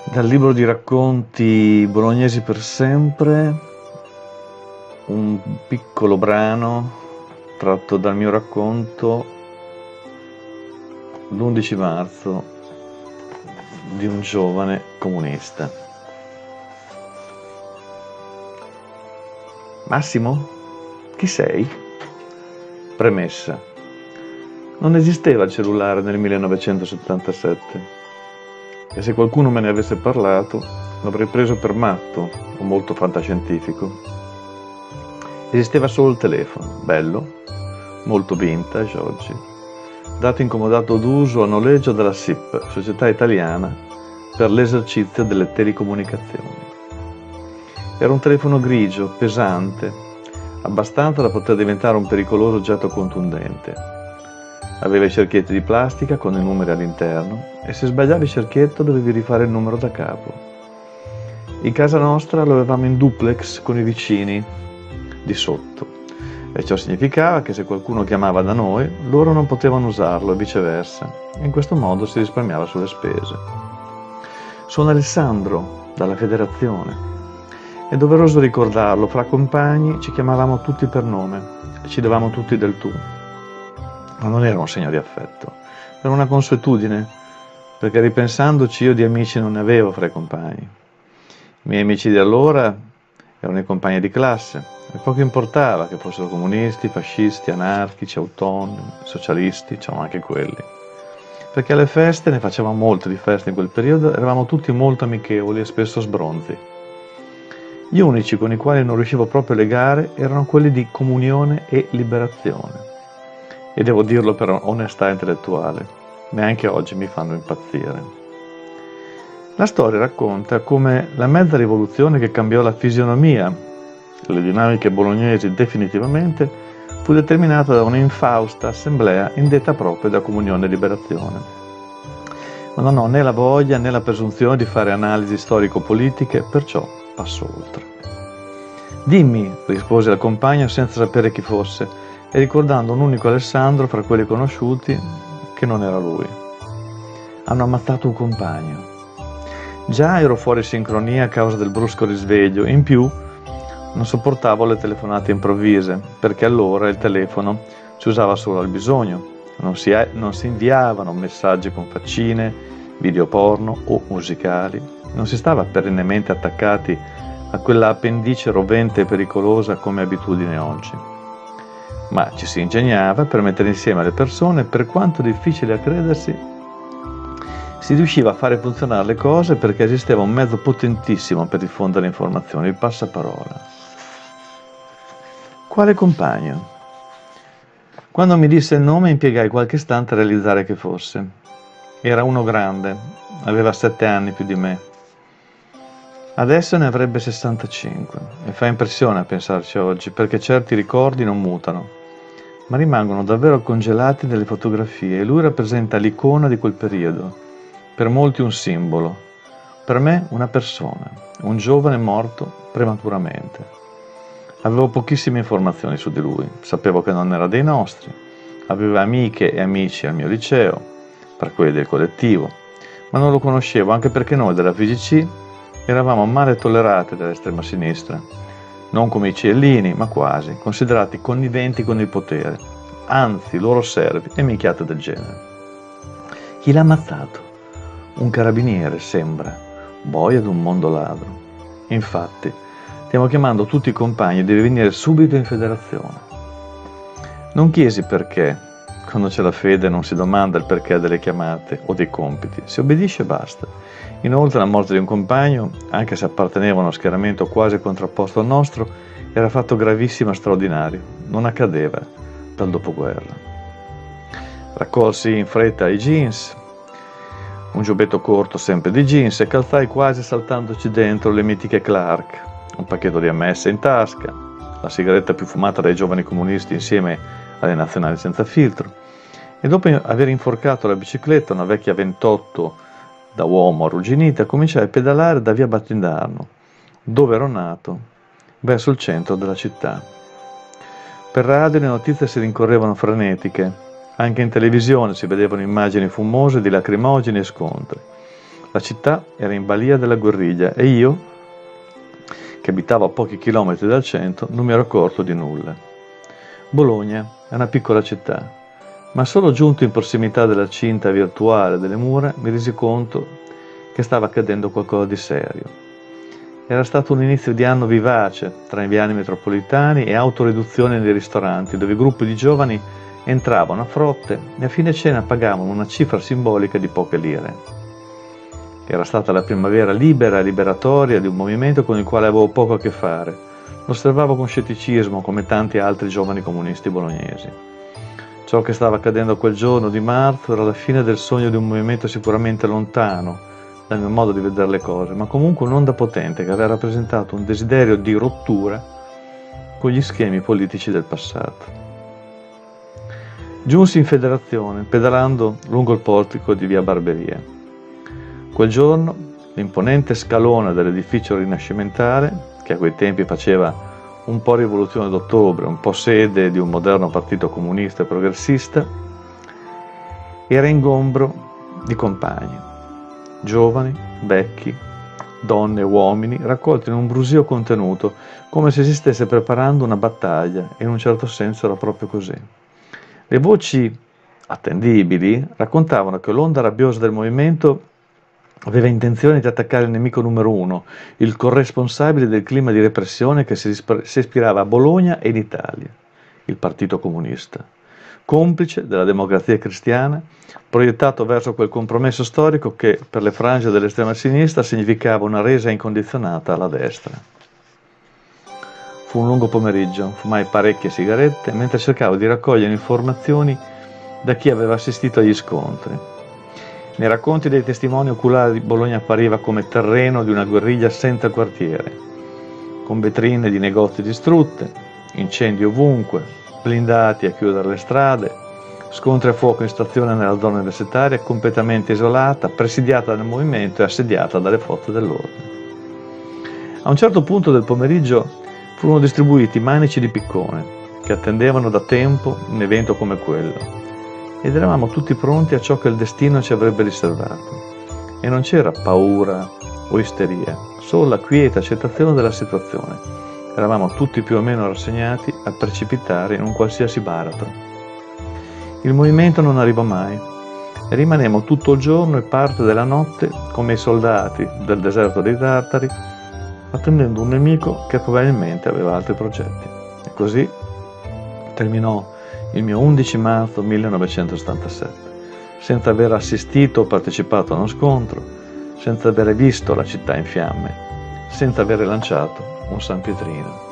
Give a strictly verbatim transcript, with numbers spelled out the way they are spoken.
Dal libro di racconti Bolognesi per sempre, un piccolo brano tratto dal mio racconto l'undici marzo di un giovane comunista. Massimo? Chi sei? Premessa. Non esisteva il cellulare nel millenovecentosettantasette. E se qualcuno me ne avesse parlato, l'avrei preso per matto o molto fantascientifico. Esisteva solo il telefono, bello, molto vintage oggi, dato incomodato d'uso a noleggio dalla S I P, Società Italiana per l'esercizio delle telecomunicazioni. Era un telefono grigio, pesante, abbastanza da poter diventare un pericoloso oggetto contundente. Aveva i cerchietti di plastica con i numeri all'interno e se sbagliavi il cerchietto dovevi rifare il numero da capo. In casa nostra lo avevamo in duplex con i vicini di sotto e ciò significava che se qualcuno chiamava da noi, loro non potevano usarlo e viceversa. In questo modo si risparmiava sulle spese. Sono Alessandro, dalla federazione. È doveroso ricordarlo, fra compagni ci chiamavamo tutti per nome e ci davamo tutti del tu. Ma non era un segno di affetto, era una consuetudine, perché ripensandoci io di amici non ne avevo fra i compagni. I miei amici di allora erano i compagni di classe e poco importava che fossero comunisti, fascisti, anarchici, autonomi, socialisti, c'erano anche quelli. Perché alle feste, ne facevamo molte di feste in quel periodo, eravamo tutti molto amichevoli e spesso sbronzi. Gli unici con i quali non riuscivo proprio a legare erano quelli di comunione e liberazione. E devo dirlo per onestà intellettuale, neanche oggi mi fanno impazzire. La storia racconta come la mezza rivoluzione che cambiò la fisionomia, le dinamiche bolognesi definitivamente, fu determinata da un'infausta assemblea indetta proprio da comunione e liberazione. Ma non ho né la voglia né la presunzione di fare analisi storico-politiche, perciò passo oltre. Dimmi, rispose al compagno senza sapere chi fosse, e ricordando un unico Alessandro fra quelli conosciuti che non era lui. Hanno ammazzato un compagno. Già ero fuori sincronia a causa del brusco risveglio, in più non sopportavo le telefonate improvvise, perché allora il telefono si usava solo al bisogno, non si, non si inviavano messaggi con faccine, video porno o musicali, non si stava perennemente attaccati a quella appendice rovente e pericolosa come abitudine oggi. Ma ci si ingegnava per mettere insieme le persone, per quanto difficile a credersi, si riusciva a fare funzionare le cose perché esisteva un mezzo potentissimo per diffondere informazioni, il passaparola. Quale compagno? Quando mi disse il nome impiegai qualche istante a realizzare che fosse. Era uno grande, aveva sette anni più di me. Adesso ne avrebbe sessantacinque e fa impressione a pensarci oggi perché certi ricordi non mutano, ma rimangono davvero congelati nelle fotografie e lui rappresenta l'icona di quel periodo, per molti un simbolo, per me una persona, un giovane morto prematuramente. Avevo pochissime informazioni su di lui, sapevo che non era dei nostri, aveva amiche e amici al mio liceo, tra quelli del collettivo, ma non lo conoscevo anche perché noi della V G C eravamo male tollerati dall'estrema sinistra, non come i ciellini, ma quasi, considerati conniventi con il potere, anzi loro servi e minchiate del genere. Chi l'ha ammazzato? Un carabiniere, sembra, boia d'un mondo ladro. Infatti, stiamo chiamando tutti i compagni, devi venire subito in federazione. Non chiesi perché, quando c'è la fede non si domanda il perché delle chiamate o dei compiti, si obbedisce e basta. Inoltre la morte di un compagno, anche se apparteneva a uno schieramento quasi contrapposto al nostro, era fatto gravissimo e straordinario, non accadeva dal dopoguerra. Raccolsi in fretta i jeans, un giubbetto corto sempre di jeans e calzai quasi saltandoci dentro le mitiche Clark, un pacchetto di M S in tasca, la sigaretta più fumata dai giovani comunisti insieme alle nazionali senza filtro, e dopo aver inforcato la bicicletta, una vecchia ventotto da uomo arrugginita, cominciai a pedalare da via Battindarno, dove ero nato, verso il centro della città. Per radio le notizie si rincorrevano frenetiche, anche in televisione si vedevano immagini fumose di lacrimogeni e scontri. La città era in balia della guerriglia e io, che abitavo a pochi chilometri dal centro, non mi ero accorto di nulla. Bologna è una piccola città, ma solo giunto in prossimità della cinta virtuale delle mura mi resi conto che stava accadendo qualcosa di serio. Era stato un inizio di anno vivace tra i viali metropolitani e autoriduzione nei ristoranti, dove gruppi di giovani entravano a frotte e a fine cena pagavano una cifra simbolica di poche lire. Era stata la primavera libera e liberatoria di un movimento con il quale avevo poco a che fare. Lo osservavo con scetticismo, come tanti altri giovani comunisti bolognesi. Ciò che stava accadendo quel giorno di marzo era la fine del sogno di un movimento sicuramente lontano dal mio modo di vedere le cose, ma comunque un'onda potente che aveva rappresentato un desiderio di rottura con gli schemi politici del passato. Giunsi in Federazione, pedalando lungo il portico di via Barberia. Quel giorno, l'imponente scalone dell'edificio rinascimentale, che a quei tempi faceva un po' rivoluzione d'ottobre, un po' sede di un moderno partito comunista e progressista, era ingombro di compagni, giovani, vecchi, donne e uomini, raccolti in un brusio contenuto, come se si stesse preparando una battaglia, e in un certo senso era proprio così. Le voci attendibili raccontavano che l'onda rabbiosa del movimento aveva intenzione di attaccare il nemico numero uno, il corresponsabile del clima di repressione che si ispirava a Bologna e in Italia, il Partito Comunista, complice della democrazia cristiana, proiettato verso quel compromesso storico che per le frange dell'estrema sinistra significava una resa incondizionata alla destra. Fu un lungo pomeriggio, fumai parecchie sigarette mentre cercavo di raccogliere informazioni da chi aveva assistito agli scontri. Nei racconti dei testimoni oculari Bologna appariva come terreno di una guerriglia senza quartiere, con vetrine di negozi distrutte, incendi ovunque, blindati a chiudere le strade, scontri a fuoco in stazione nella zona universitaria completamente isolata, presidiata dal movimento e assediata dalle forze dell'ordine. A un certo punto del pomeriggio furono distribuiti manici di piccone che attendevano da tempo un evento come quello ed eravamo tutti pronti a ciò che il destino ci avrebbe riservato. E non c'era paura o isteria, solo la quieta accettazione della situazione. Eravamo tutti più o meno rassegnati a precipitare in un qualsiasi baratro. Il movimento non arrivò mai e rimanemmo tutto il giorno e parte della notte come i soldati del deserto dei Tartari, attendendo un nemico che probabilmente aveva altri progetti. E così terminò il mio undici marzo millenovecentosettantasette, senza aver assistito o partecipato a uno scontro, senza aver visto la città in fiamme, senza aver lanciato un San Pietrino.